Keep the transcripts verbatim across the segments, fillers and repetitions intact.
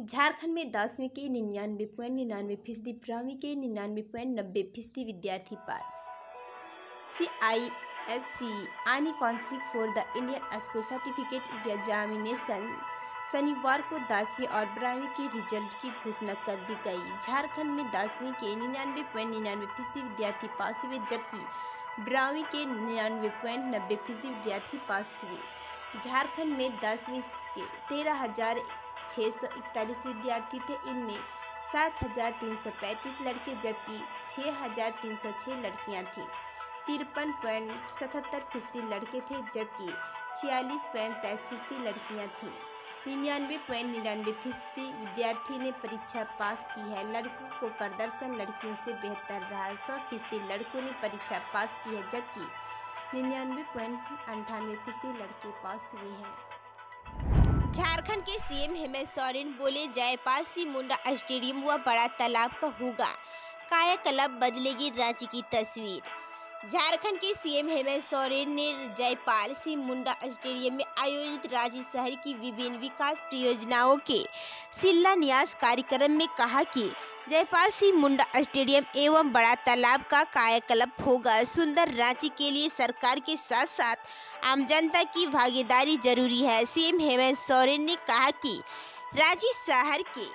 झारखंड में दसवीं के निन्यानवे पॉइंट निन्यानवे फीसदी, बारहवीं के निन्यानवे पॉइंट नब्बे फीसदी विद्यार्थी पास। सी आई एस सी यानी council for the Indian school certificate examination शनिवार को दसवीं और बारहवीं के रिजल्ट की घोषणा कर दी गई। झारखंड में दसवीं के निन्यानवे पॉइंट निन्यानवे फीसदी विद्यार्थी पास हुए, जबकि बारहवीं के निन्यानवे पॉइंट नब्बे फीसदी विद्यार्थी पास हुए। झारखंड में दसवीं के तेरह हजार छः सौ इकतालीस विद्यार्थी थे। इनमें सात हजार तीन सौ पैंतीस लड़के जबकि छः हजार तीन सौ छः लड़कियाँ थीं। तिरपन पॉइंट सतहत्तर फीसदी लड़के थे जबकि छियालीस पॉइंट तेईस फीसदी लड़कियाँ थीं। निन्यानवे पॉइंट निन्यानवे फीसदी विद्यार्थी ने परीक्षा पास की है। लड़कों को प्रदर्शन लड़कियों से बेहतर रहा। सौ फीसदी लड़कों ने परीक्षा पास की है जबकि निन्यानवे पॉइंट अंठानवे फीसदी लड़के पास हुए हैं। झारखंड के सीएम हेमंत सोरेन बोले, जयपाल सिंह मुंडा स्टेडियम व बड़ा तालाब का होगा कायाकल्प, बदलेगी रांची की तस्वीर। झारखंड के सीएम हेमंत सोरेन ने जयपाल सिंह मुंडा स्टेडियम में आयोजित रांची शहर की विभिन्न विकास परियोजनाओं के शिलान्यास कार्यक्रम में कहा कि जयपाल सिंह मुंडा स्टेडियम एवं बड़ा तालाब का कायाकल्प होगा। सुंदर रांची के लिए सरकार के साथ साथ आम जनता की भागीदारी जरूरी है। सीएम हेमंत सोरेन ने कहा कि रांची शहर के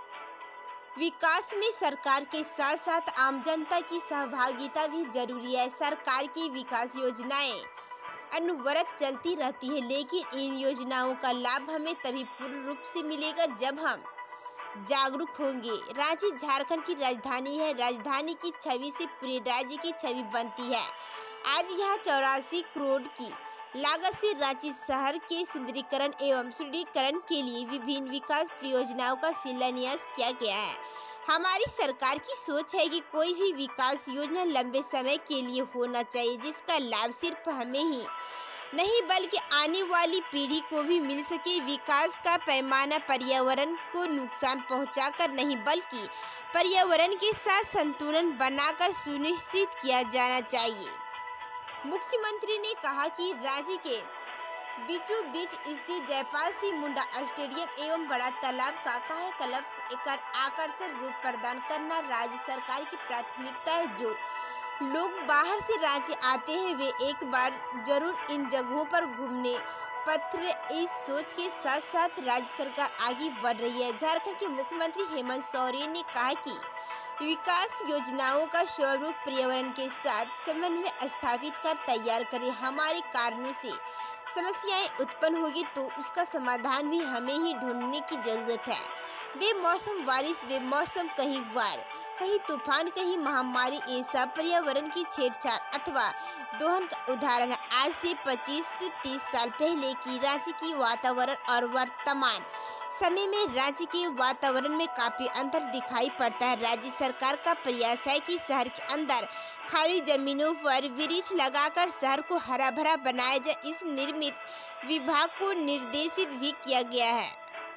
विकास में सरकार के साथ साथ आम जनता की सहभागिता भी जरूरी है। सरकार की विकास योजनाएं अनवरत चलती रहती है, लेकिन इन योजनाओं का लाभ हमें तभी पूर्ण रूप से मिलेगा जब हम जागरूक होंगे। रांची झारखंड की राजधानी है। राजधानी की छवि से पूरे राज्य की छवि बनती है। आज यह चौरासी करोड़ की लागत से रांची शहर के सुंदरीकरण एवं सुदृढ़ीकरण के लिए विभिन्न विकास परियोजनाओं का शिलान्यास किया गया है। हमारी सरकार की सोच है कि कोई भी विकास योजना लंबे समय के लिए होना चाहिए, जिसका लाभ सिर्फ हमें ही नहीं बल्कि आने वाली पीढ़ी को भी मिल सके। विकास का पैमाना पर्यावरण को नुकसान पहुंचाकर नहीं बल्कि पर्यावरण के साथ संतुलन बनाकर सुनिश्चित किया जाना चाहिए। मुख्यमंत्री ने कहा कि राज्य के बीचों बीच स्थित जयपाल सिंह मुंडा स्टेडियम एवं बड़ा तालाब का कायाकल्प एक आकर्षक रूप प्रदान करना राज्य सरकार की प्राथमिकता है। जो लोग बाहर से रांची आते हैं वे एक बार जरूर इन जगहों पर घूमने पत्र। इस सोच के साथ साथ राज्य सरकार आगे बढ़ रही है। झारखंड के मुख्यमंत्री हेमंत सोरेन ने कहा कि विकास योजनाओं का स्वरूप पर्यावरण के साथ समन्वय स्थापित कर तैयार करें। हमारे कारणों से समस्याएं उत्पन्न होगी तो उसका समाधान भी हमें ही ढूंढने की जरूरत है। बेमौसम बारिश, बेमौसम कहीं बाढ़, कहीं तूफान, कहीं महामारी, ऐसा पर्यावरण की छेड़छाड़ अथवा दोहन का उदाहरण है। आज से पच्चीस से तीस साल पहले की रांची की वातावरण और वर्तमान समय में रांची के वातावरण में काफी अंतर दिखाई पड़ता है। राज्य सरकार का प्रयास है कि शहर के अंदर खाली जमीनों पर वृक्ष लगाकर शहर को हरा भरा बनाया जाए। इस निर्मित विभाग को निर्देशित भी किया गया है।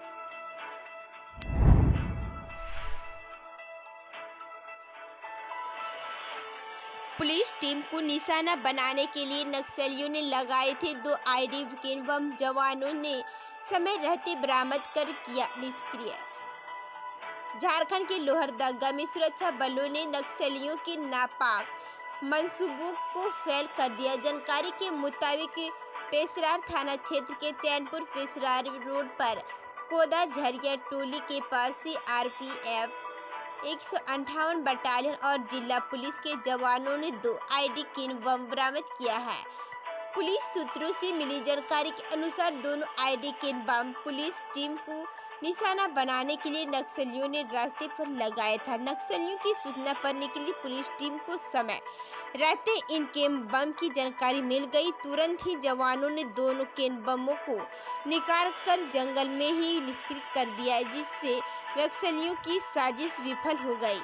पुलिस टीम को निशाना बनाने के लिए नक्सलियों ने लगाए थे दो आईडी बम। जवानों ने समय रहते बरामद कर किया निष्क्रिय। झारखंड के लोहरदगा में सुरक्षा बलों ने नक्सलियों के नापाक मंसूबों को फेल कर दिया। जानकारी के मुताबिक पेशरार थाना क्षेत्र के चैनपुर पेशरार रोड पर कोदा झरिया टोली के पास से आरपीएफ एक सौ अंठावन बटालियन और जिला पुलिस के जवानों ने दो आईडी बम बरामद किया है। पुलिस सूत्रों से मिली जानकारी के अनुसार दोनों आईडी बम पुलिस टीम को निशाना बनाने के लिए नक्सलियों ने रास्ते पर लगाया था। नक्सलियों की सूचना पर निकली पुलिस टीम को समय रहते इन केन बम की जानकारी मिल गई। तुरंत ही जवानों ने दोनों केन बमों को निकाल कर जंगल में ही निष्क्रिय कर दिया, जिससे नक्सलियों की साजिश विफल हो गई।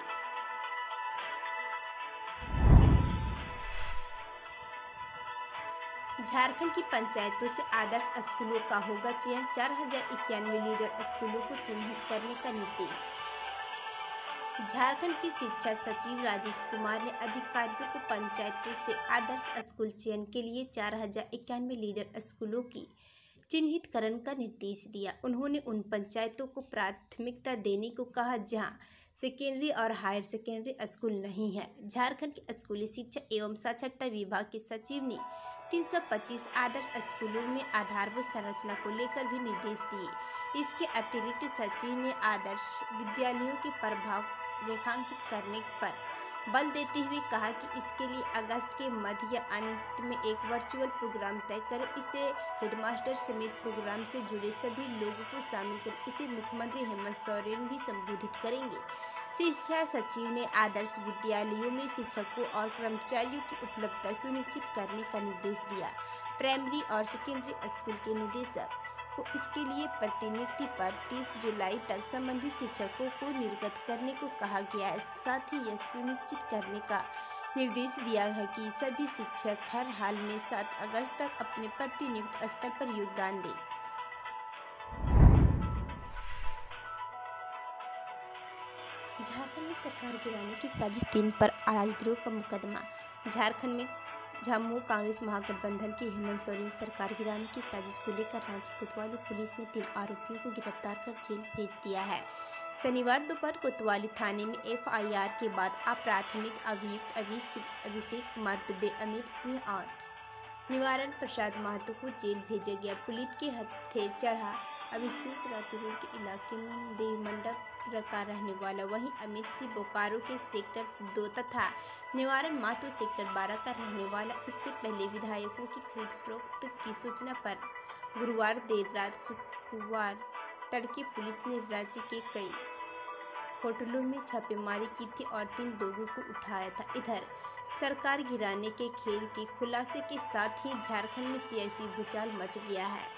झारखंड की पंचायतों से आदर्श स्कूलों का होगा चयन। चार हजार इक्यानवे लीडर स्कूलों को चिन्हित करने का निर्देश। झारखंड के शिक्षा सचिव राजेश कुमार ने अधिकारियों को पंचायतों से आदर्श स्कूल चयन के लिए चार हजार इक्यानवे लीडर स्कूलों की चिन्हितकरण का निर्देश दिया। उन्होंने उन पंचायतों को प्राथमिकता देने को कहा जहां सेकेंडरी और हायर सेकेंडरी स्कूल नहीं है। झारखंड के स्कूली शिक्षा एवं साक्षरता विभाग के सचिव ने तीन सौ पच्चीस आदर्श स्कूलों में आधारभूत संरचना को लेकर भी निर्देश दिए। इसके अतिरिक्त सचिव ने आदर्श विद्यालयों के प्रभाव रेखांकित करने पर बल देते हुए कहा कि इसके लिए अगस्त के मध्य या अंत में एक वर्चुअल प्रोग्राम तय करें। इसे हेडमास्टर समेत प्रोग्राम से जुड़े सभी लोगों को शामिल कर इसे मुख्यमंत्री हेमंत सोरेन भी संबोधित करेंगे। शिक्षा सचिव ने आदर्श विद्यालयों में शिक्षकों और कर्मचारियों की उपलब्धता सुनिश्चित करने का निर्देश दिया। प्राइमरी और सेकेंडरी स्कूल के निदेशक को इसके लिए प्रतिनियुक्ति पर तीस जुलाई तक संबंधित शिक्षकों को निर्गत करने को कहा गया है। साथ ही यह सुनिश्चित करने का निर्देश दिया है कि सभी शिक्षक हर हाल में सात अगस्त तक अपने प्रतिनियुक्त स्तर पर योगदान दें। झारखंड में सरकार गिराने की साजिश तीन पर राजद्रोह का मुकदमा। झारखंड में झामुमो कांग्रेस महागठबंधन की हेमंत सोरेन सरकार गिराने की साजिश को लेकर रांची कोतवाली पुलिस ने तीन आरोपियों को गिरफ्तार कर जेल भेज दिया है। शनिवार दोपहर कोतवाली थाने में एफ आई आर के बाद अप्राथमिक अभियुक्त अभिषेक कुमार दुबे, अमित सिंह और निवारण प्रसाद महतो को जेल भेजा गया। पुलिस के हत्थे चढ़ा अभिषेक रातुर के इलाके में देव मंडप का रहने वाला, वहीं अमित सिंह बोकारो के सेक्टर दो तथा निवारण महतो सेक्टर बारह का रहने वाला। इससे पहले विधायकों की खरीद फरोख्त की सूचना पर गुरुवार देर रात शुक्रवार तड़के पुलिस ने राज्य के कई होटलों में छापेमारी की थी और तीन लोगों को उठाया था। इधर सरकार गिराने के खेल के खुलासे के साथ ही झारखंड में सियासी भूचाल मच गया है।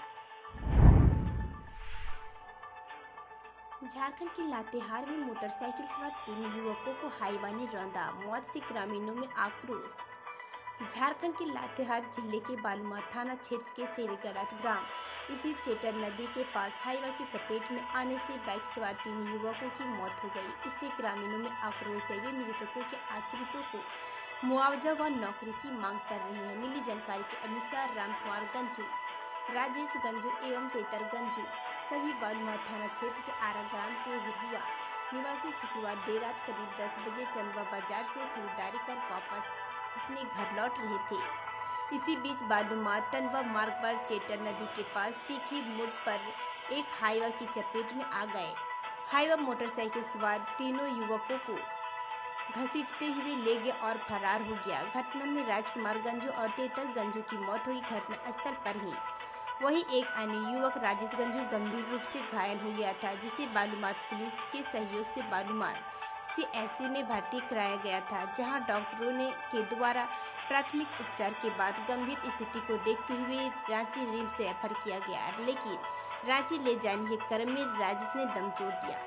झारखंड के लातेहार में मोटरसाइकिल सवार तीन युवकों को हाईवा ने रौंदा, मौत से ग्रामीणों में आक्रोश। झारखंड के लातेहार जिले के बालूमाथ थाना क्षेत्र के शेरगढ़ ग्राम स्थित चेटर नदी के पास हाईवा की चपेट में आने से बाइक सवार तीन युवकों की मौत हो गई। इससे ग्रामीणों में आक्रोश है। वे मृतकों के आश्रितों को मुआवजा व नौकरी की मांग कर रहे हैं। मिली जानकारी के अनुसार रामकुमार गंजू, राजेश गंजू एवं तेतर गंजू सभी बालूमाथ थाना क्षेत्र के आरा ग्राम के हुआ निवासी शुक्रवार देर रात करीब दस बजे चंदवा बाजार से खरीदारी कर वापस अपने घर लौट रहे थे। इसी बीच बालूमाथ टंडवा मार्ग पर चेटर नदी के पास तीखी मोड़ पर एक हाईवा की चपेट में आ गए। हाईवा मोटरसाइकिल सवार तीनों युवकों को घसीटते हुए ले गया और फरार हो गया। घटना में राजकुमार गंजू और तेतर गंजू की मौत हुई घटना स्थल पर ही। वहीं एक अन्य युवक राजेश गंजू गंभीर रूप से घायल हो गया था, जिसे बालूमाथ पुलिस के सहयोग से बालूमाथ सी एस सी में भर्ती कराया गया था, जहां डॉक्टरों ने के द्वारा प्राथमिक उपचार के बाद गंभीर स्थिति को देखते हुए रांची रिम्स से रेफर किया गया, लेकिन रांची ले जाने के क्रम में राजेश ने दम तोड़ दिया।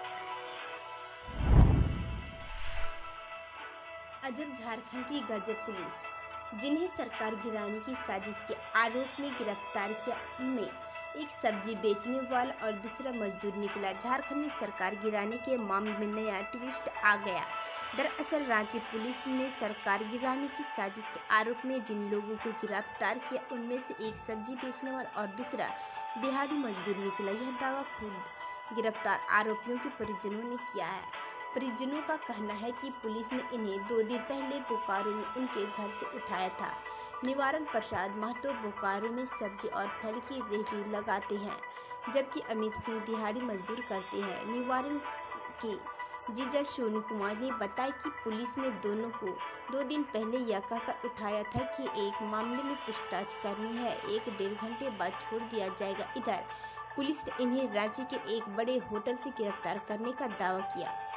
अजब झारखंड की गजब पुलिस, जिन्हें सरकार गिराने की साजिश के आरोप में गिरफ्तार किया, उनमें एक सब्जी बेचने वाला और दूसरा मजदूर निकला। झारखंड में सरकार गिराने के मामले में नया ट्विस्ट आ गया। दरअसल रांची पुलिस ने सरकार गिराने की साजिश के आरोप में जिन लोगों को गिरफ्तार किया, उनमें से एक सब्जी बेचने वाला और दूसरा दिहाड़ी मजदूर निकला। यह दावा खुद गिरफ्तार आरोपियों के परिजनों ने किया है। परिजनों का कहना है कि पुलिस ने इन्हें दो दिन पहले बोकारो में उनके घर से उठाया था। निवारण प्रसाद महतो बोकारो में सब्जी और फल की रेहड़ी लगाते हैं, जबकि अमित सिंह दिहाड़ी मजदूर करते हैं। निवारण के जीजा सोनू कुमार ने बताया कि पुलिस ने दोनों को दो दिन पहले यह कहकर उठाया था कि एक मामले में पूछताछ करनी है, एक डेढ़ घंटे बाद छोड़ दिया जाएगा। इधर पुलिस ने इन्हें रांची के एक बड़े होटल से गिरफ्तार करने का दावा किया।